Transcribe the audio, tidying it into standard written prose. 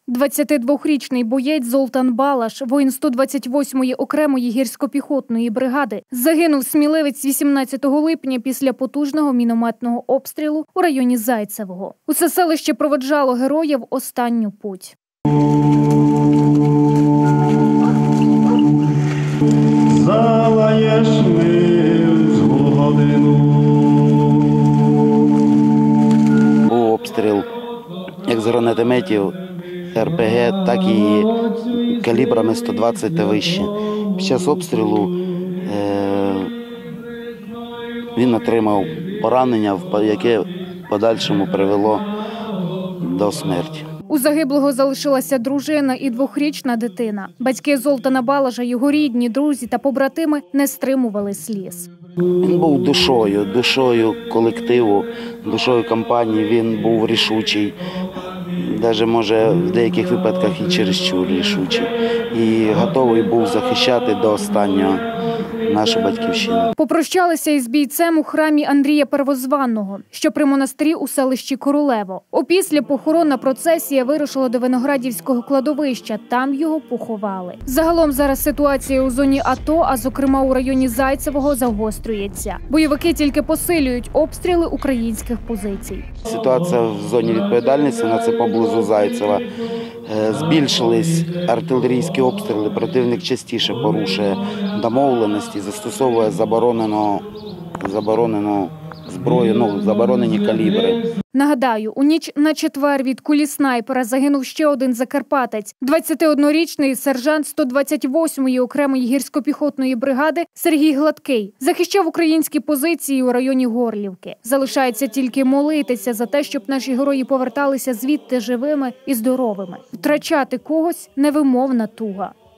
22-річний боєць Золтан Балаш, воїн 128-ї окремої гірсько-піхотної бригади, загинув сміливець 18 липня після потужного мінометного обстрілу у районі Зайцевого. Усе селище проводжало героя в останню путь. Залаєш ми з годину. Був обстріл як з гранатометів, РПГ, так і калібрами 120 та вище. Під час обстрілу він отримав поранення, яке в подальшому привело до смерті. У загиблого залишилася дружина і 2-річна дитина. Батьки Золтана Балаша, його рідні, друзі та побратими не стримували сліз. Він був душою колективу, душою компанії, він був рішучий. Навіть, може, в деяких випадках і чересчур рішучий. І готовий був захищати до останнього нашу батьківщину. Попрощалися із бійцем у храмі Андрія Первозванного, що при монастирі у селищі Королево. Опісля похоронна процесія вирушила до Виноградівського кладовища. Там його поховали. Загалом зараз ситуація у зоні АТО, а зокрема у районі Зайцевого, загострюється. Бойовики тільки посилюють обстріли українських позицій. Ситуація в зоні відповідальності, на це поблизу Зайцева, збільшились артилерійські обстріли, противник частіше порушує домовленості, застосовує заборонену зброю, заборонені калібри. Нагадаю, у ніч на четвер від кулі снайпера загинув ще один закарпатець. 21-річний сержант 128-ї окремої гірсько-піхотної бригади Сергій Гладкий. Захищав українські позиції у районі Горлівки. Залишається тільки молитися за те, щоб наші герої поверталися звідти живими і здоровими. Втрачати когось – невимовна туга.